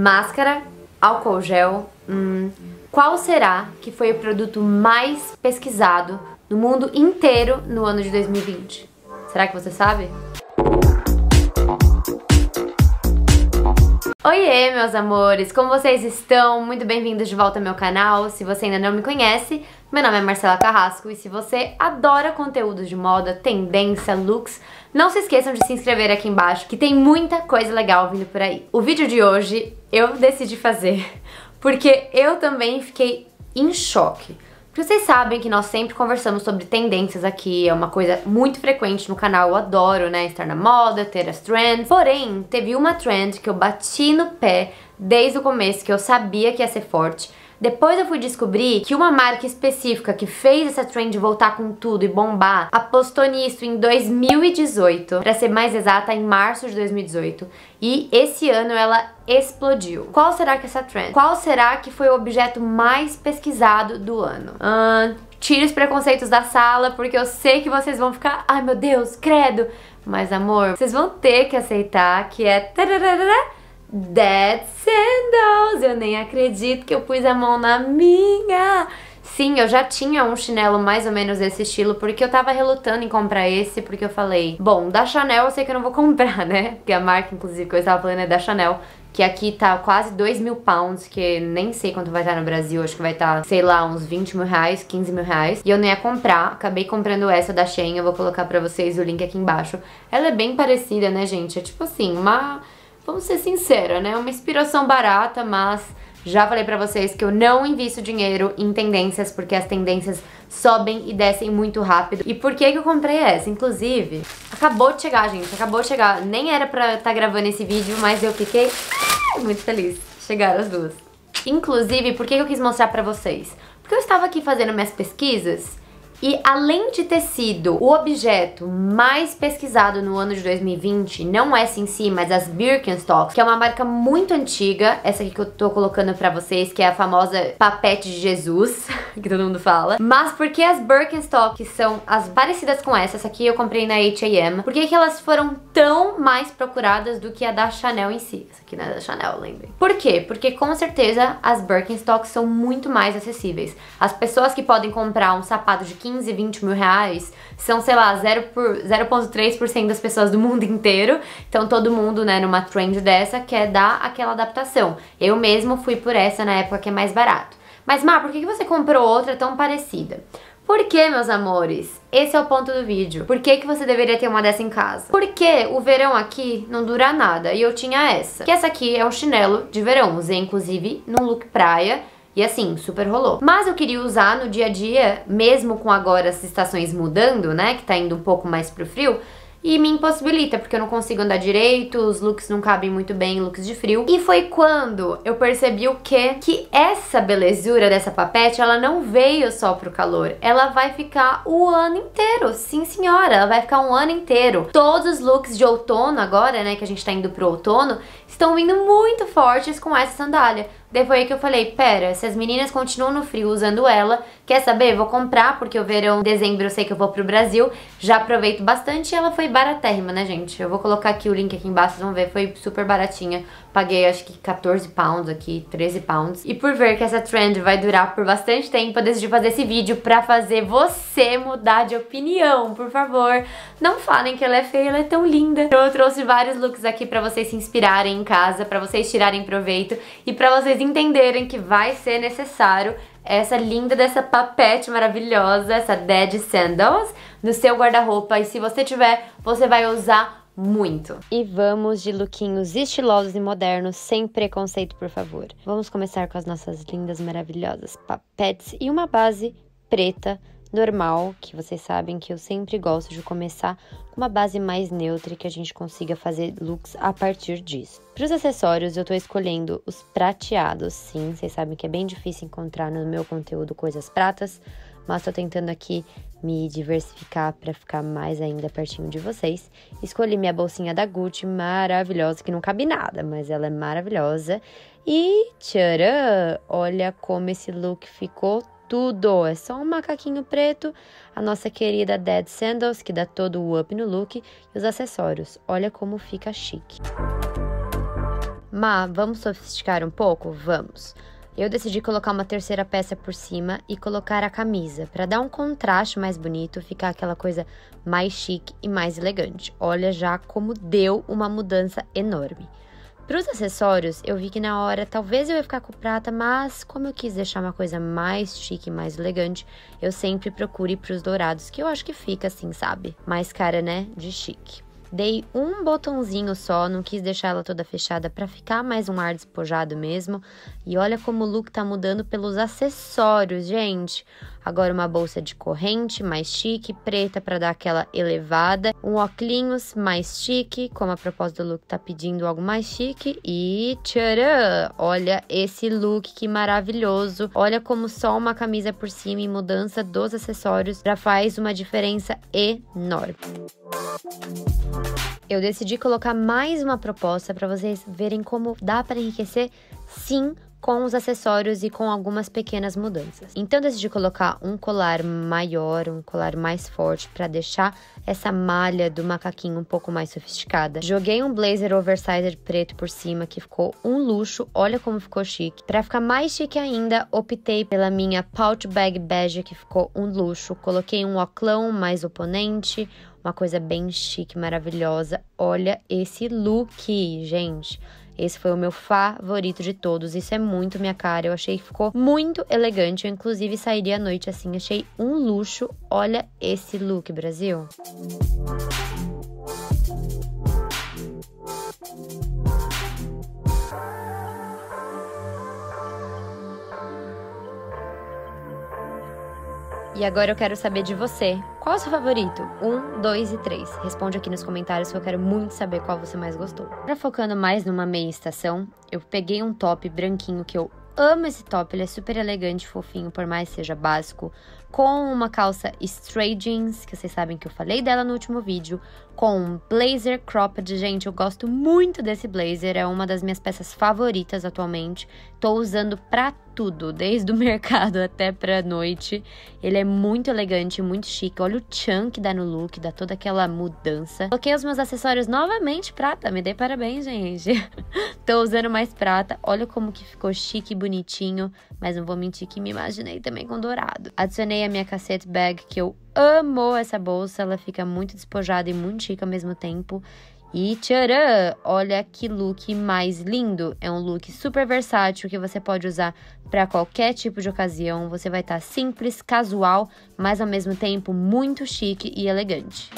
Máscara, álcool gel. Qual será que foi o produto mais pesquisado no mundo inteiro no ano de 2020? Será que você sabe? Oiê, meus amores! Como vocês estão? Muito bem-vindos de volta ao meu canal. Se você ainda não me conhece, meu nome é Marcela Carrasco e se você adora conteúdos de moda, tendência, looks, não se esqueçam de se inscrever aqui embaixo que tem muita coisa legal vindo por aí. O vídeo de hoje eu decidi fazer porque eu também fiquei em choque. Porque vocês sabem que nós sempre conversamos sobre tendências aqui, é uma coisa muito frequente no canal, eu adoro, né, estar na moda, ter as trends. Porém, teve uma trend que eu bati no pé desde o começo, que eu sabia que ia ser forte. Depois eu fui descobrir que uma marca específica que fez essa trend voltar com tudo e bombar, apostou nisso em 2018, pra ser mais exata, em março de 2018. E esse ano ela explodiu. Qual será que é essa trend? Qual será que foi o objeto mais pesquisado do ano? Tire os preconceitos da sala, porque eu sei que vocês vão ficar, ai meu Deus, credo. Mas amor, vocês vão ter que aceitar que é Dead Sandals. Eu nem acredito que eu pus a mão na minha. Sim, eu já tinha um chinelo mais ou menos desse estilo, porque eu tava relutando em comprar esse, porque eu falei, bom, da Chanel eu sei que eu não vou comprar, né? Porque a marca, inclusive, que eu estava falando é da Chanel, que aqui tá quase 2.000 pounds, que nem sei quanto vai estar no Brasil, acho que vai estar, sei lá, uns 20 mil reais, 15 mil reais. E eu não ia comprar, acabei comprando essa da Shein, eu vou colocar pra vocês o link aqui embaixo. Ela é bem parecida, né, gente? É tipo assim, vamos ser sinceros, né? Uma inspiração barata, mas já falei pra vocês que eu não invisto dinheiro em tendências, porque as tendências sobem e descem muito rápido. E por que que eu comprei essa? Inclusive, acabou de chegar, gente, acabou de chegar. Nem era pra estar gravando esse vídeo, mas eu fiquei muito feliz. Chegaram as duas. Inclusive, por que que eu quis mostrar pra vocês? Porque eu estava aqui fazendo minhas pesquisas e além de ter sido o objeto mais pesquisado no ano de 2020, não essa em si, mas as Birkenstocks, que é uma marca muito antiga, essa aqui que eu tô colocando pra vocês, que é a famosa Papete de Jesus, que todo mundo fala. Mas por que as Birkenstocks são as parecidas com essa aqui eu comprei na H&M, por que que elas foram tão mais procuradas do que a da Chanel em si? Essa aqui não é da Chanel, lembrem. Por quê? Porque com certeza as Birkenstocks são muito mais acessíveis. As pessoas que podem comprar um sapato de 15, 20 mil reais são, sei lá, 0,3% das pessoas do mundo inteiro. Então todo mundo, né, numa trend dessa quer dar aquela adaptação. Eu mesmo fui por essa na época que é mais barato. Mas, Mar, por que você comprou outra tão parecida? Por que, meus amores? Esse é o ponto do vídeo. Por que que você deveria ter uma dessa em casa? Porque o verão aqui não dura nada e eu tinha essa. Que essa aqui é um chinelo de verão. Usei, inclusive, num look praia. E assim, super rolou. Mas eu queria usar no dia a dia, mesmo com agora as estações mudando, né? Que tá indo um pouco mais pro frio. E me impossibilita, porque eu não consigo andar direito, os looks não cabem muito bem em looks de frio. E foi quando eu percebi o quê? Que essa belezura dessa papete, ela não veio só pro calor. Ela vai ficar o ano inteiro. Sim, senhora, ela vai ficar um ano inteiro. Todos os looks de outono agora, né, que a gente tá indo pro outono, estão vindo muito fortes com essa sandália. Daí foi aí que eu falei, pera, se as meninas continuam no frio usando ela, quer saber? Vou comprar, porque o verão, em dezembro, eu sei que eu vou pro Brasil, já aproveito bastante e ela foi baratérrima, né, gente? Eu vou colocar aqui o link aqui embaixo, vocês vão ver, foi super baratinha. Paguei, acho que 14 pounds aqui, 13 pounds. E por ver que essa trend vai durar por bastante tempo, eu decidi fazer esse vídeo pra fazer você mudar de opinião, por favor. Não falem que ela é feia, ela é tão linda. Então eu trouxe vários looks aqui pra vocês se inspirarem em casa, pra vocês tirarem proveito e pra vocês entenderem que vai ser necessário essa linda dessa papete maravilhosa, essa Dead Sandals, no seu guarda-roupa. E se você tiver, você vai usar muito. E vamos de lookinhos estilosos e modernos, sem preconceito, por favor. Vamos começar com as nossas lindas, maravilhosas papetes e uma base preta normal, que vocês sabem que eu sempre gosto de começar com uma base mais neutra e que a gente consiga fazer looks a partir disso. Para os acessórios, eu tô escolhendo os prateados, sim, vocês sabem que é bem difícil encontrar no meu conteúdo coisas pratas, mas tô tentando aqui me diversificar para ficar mais ainda pertinho de vocês. Escolhi minha bolsinha da Gucci, maravilhosa, que não cabe nada, mas ela é maravilhosa. E tcharam! Olha como esse look ficou tudo! É só um macaquinho preto, a nossa querida Dead Sandals, que dá todo o up no look, e os acessórios. Olha como fica chique. Má, vamos sofisticar um pouco? Vamos. Eu decidi colocar uma terceira peça por cima e colocar a camisa, para dar um contraste mais bonito, ficar aquela coisa mais chique e mais elegante. Olha já como deu uma mudança enorme. Para os acessórios, eu vi que na hora talvez eu ia ficar com prata, mas como eu quis deixar uma coisa mais chique e mais elegante, eu sempre procuro ir para os dourados, que eu acho que fica assim, sabe? Mais cara, né? De chique. Dei um botãozinho só, não quis deixar ela toda fechada pra ficar mais um ar despojado mesmo. E olha como o look tá mudando pelos acessórios, gente. Agora uma bolsa de corrente mais chique, preta pra dar aquela elevada. Um óculos mais chique, como a proposta do look tá pedindo algo mais chique. E tcharam! Olha esse look que maravilhoso. Olha como só uma camisa por cima e mudança dos acessórios já faz uma diferença enorme. Eu decidi colocar mais uma proposta para vocês verem como dá para enriquecer, sim, com os acessórios e com algumas pequenas mudanças. Então, decidi colocar um colar maior, um colar mais forte, para deixar essa malha do macaquinho um pouco mais sofisticada. Joguei um blazer oversized preto por cima, que ficou um luxo. Olha como ficou chique. Para ficar mais chique ainda, optei pela minha pouch bag bege, que ficou um luxo. Coloquei um oclão mais oponente, uma coisa bem chique, maravilhosa. Olha esse look, gente. Esse foi o meu favorito de todos. Isso é muito minha cara. Eu achei que ficou muito elegante. Eu, inclusive, sairia à noite assim. Achei um luxo. Olha esse look, Brasil. E agora eu quero saber de você. Qual é o seu favorito? 1, 2 e 3. Responde aqui nos comentários que eu quero muito saber qual você mais gostou. Agora focando mais numa meia estação, eu peguei um top branquinho que eu amo esse top. Ele é super elegante, fofinho, por mais seja básico. Com uma calça straight jeans, que vocês sabem que eu falei dela no último vídeo. Com um blazer cropped. Gente, eu gosto muito desse blazer. É uma das minhas peças favoritas atualmente. Tô usando pra tudo, desde o mercado até pra noite. Ele é muito elegante, muito chique. Olha o tchan que dá no look, dá toda aquela mudança. Coloquei os meus acessórios novamente prata. Me dei parabéns, gente. Tô usando mais prata. Olha como que ficou chique e bonitinho. Mas não vou mentir que me imaginei também com dourado. Adicionei a minha cassette bag, que eu amo essa bolsa. Ela fica muito despojada e muito chique ao mesmo tempo. E tcharam! Olha que look mais lindo! É um look super versátil que você pode usar para qualquer tipo de ocasião. Você vai estar simples, casual, mas ao mesmo tempo muito chique e elegante.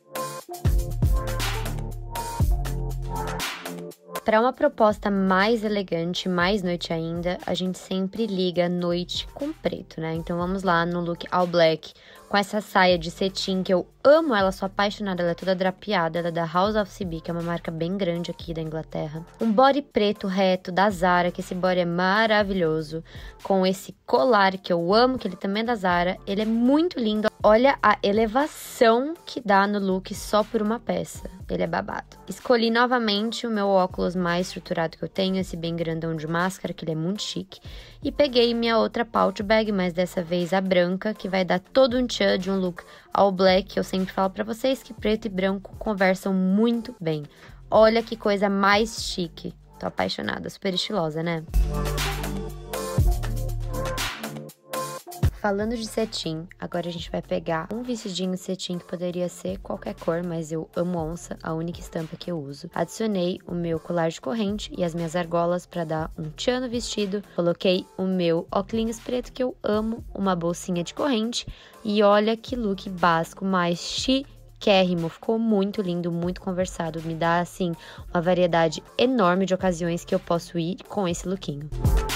Para uma proposta mais elegante, mais noite ainda, a gente sempre liga noite com preto, né? Então vamos lá no look all black, com essa saia de cetim que eu amo ela, sou apaixonada, ela é toda drapeada, ela é da House of CB, que é uma marca bem grande aqui da Inglaterra. Um body preto reto da Zara, que esse body é maravilhoso, com esse colar que eu amo, que ele também é da Zara, ele é muito lindo. Olha a elevação que dá no look só por uma peça, ele é babado. Escolhi novamente o meu óculos mais estruturado que eu tenho, esse bem grandão de máscara, que ele é muito chique. E peguei minha outra pouch bag, mas dessa vez a branca, que vai dar todo um tchan de um look all black. Eu sempre falo pra vocês que preto e branco conversam muito bem. Olha que coisa mais chique. Tô apaixonada, super estilosa, né? Falando de cetim, agora a gente vai pegar um vestidinho de cetim que poderia ser qualquer cor, mas eu amo onça, a única estampa que eu uso. Adicionei o meu colar de corrente e as minhas argolas para dar um tchan no vestido. Coloquei o meu óculos preto que eu amo, uma bolsinha de corrente e olha que look básico mais chiquérrimo. Ficou muito lindo, muito conversado. Me dá, assim, uma variedade enorme de ocasiões que eu posso ir com esse lookinho.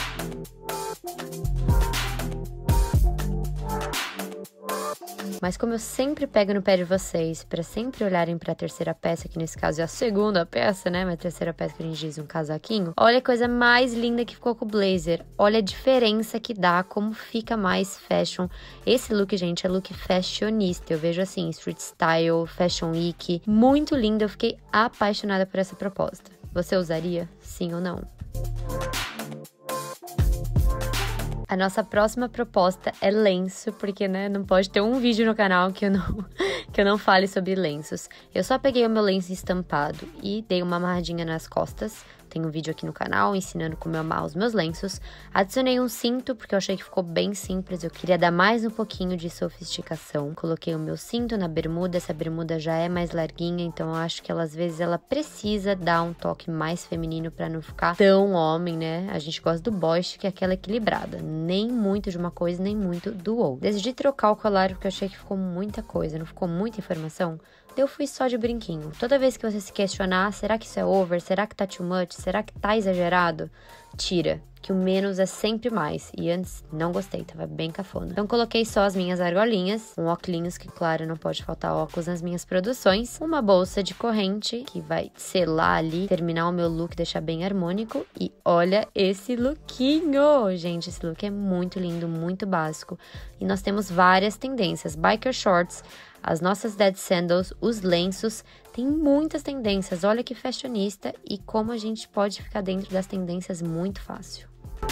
Mas como eu sempre pego no pé de vocês, para sempre olharem para a terceira peça, que nesse caso é a segunda peça, né? Mas a terceira peça que a gente diz um casaquinho. Olha a coisa mais linda que ficou com o blazer. Olha a diferença que dá, como fica mais fashion. Esse look, gente, é look fashionista. Eu vejo assim, street style, fashion week. Muito lindo, eu fiquei apaixonada por essa proposta. Você usaria? Sim ou não? A nossa próxima proposta é lenço, porque, né, não pode ter um vídeo no canal que eu não fale sobre lenços. Eu só peguei o meu lenço estampado e dei uma amarradinha nas costas tem um vídeo aqui no canal ensinando como eu amar os meus lenços. Adicionei um cinto, porque eu achei que ficou bem simples, eu queria dar mais um pouquinho de sofisticação. Coloquei o meu cinto na bermuda, essa bermuda já é mais larguinha, então eu acho que ela, às vezes, ela precisa dar um toque mais feminino pra não ficar tão homem, né? A gente gosta do boy chic, que é aquela equilibrada, nem muito de uma coisa, nem muito do outro. Decidi trocar o colar porque eu achei que ficou muita coisa, não ficou muita informação. Eu fui só de brinquinho. Toda vez que você se questionar, será que isso é over? Será que tá too much? Será que tá exagerado? Tira, que o menos é sempre mais. E antes, não gostei, tava bem cafona. Então, coloquei só as minhas argolinhas, um óculos, que claro, não pode faltar óculos nas minhas produções, uma bolsa de corrente, que vai selar ali, terminar o meu look, deixar bem harmônico. E olha esse lookinho! Gente, esse look é muito lindo, muito básico. E nós temos várias tendências. Biker shorts, as nossas dead sandals, os lenços, tem muitas tendências. Olha que fashionista e como a gente pode ficar dentro das tendências muito fácil.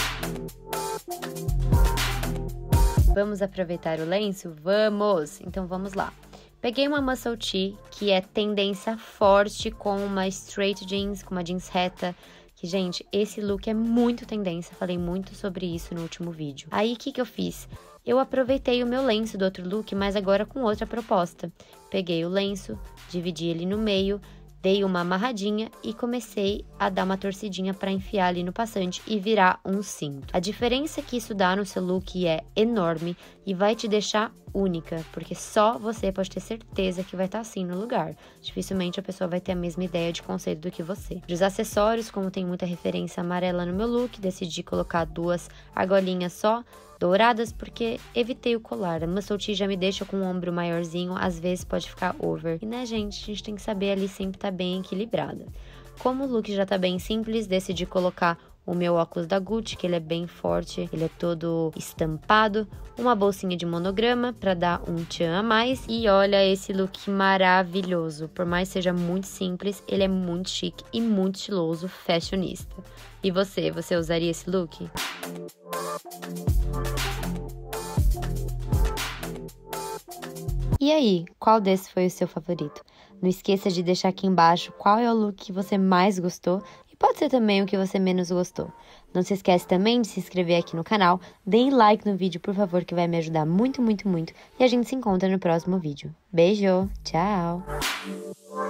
Vamos aproveitar o lenço? Vamos! Então vamos lá. Peguei uma muscle tee, que é tendência forte, com uma straight jeans, com uma jeans reta. Que, gente, esse look é muito tendência, falei muito sobre isso no último vídeo. Aí, o que eu fiz? Eu aproveitei o meu lenço do outro look, mas agora com outra proposta. Peguei o lenço, dividi ele no meio, dei uma amarradinha e comecei a dar uma torcidinha para enfiar ali no passante e virar um cinto. A diferença que isso dá no seu look é enorme e vai te deixar única, porque só você pode ter certeza que vai estar assim no lugar. Dificilmente a pessoa vai ter a mesma ideia de conceito do que você. Dos acessórios, como tem muita referência amarela no meu look, decidi colocar 2 argolinhas só, douradas, porque evitei o colar. A muscle tee já me deixa com o ombro maiorzinho, às vezes pode ficar over. E né, gente, a gente tem que saber ali sempre estar bem equilibrada. Como o look já tá bem simples, decidi colocar o meu óculos da Gucci, que ele é bem forte, ele é todo estampado, uma bolsinha de monograma para dar um tchan a mais. E olha esse look maravilhoso, por mais que seja muito simples, ele é muito chique e muito estiloso, fashionista. E você usaria esse look? E aí, qual desse foi o seu favorito? Não esqueça de deixar aqui embaixo qual é o look que você mais gostou e pode ser também o que você menos gostou. Não se esquece também de se inscrever aqui no canal, deem like no vídeo, por favor, que vai me ajudar muito, muito, muito. E a gente se encontra no próximo vídeo. Beijo, tchau!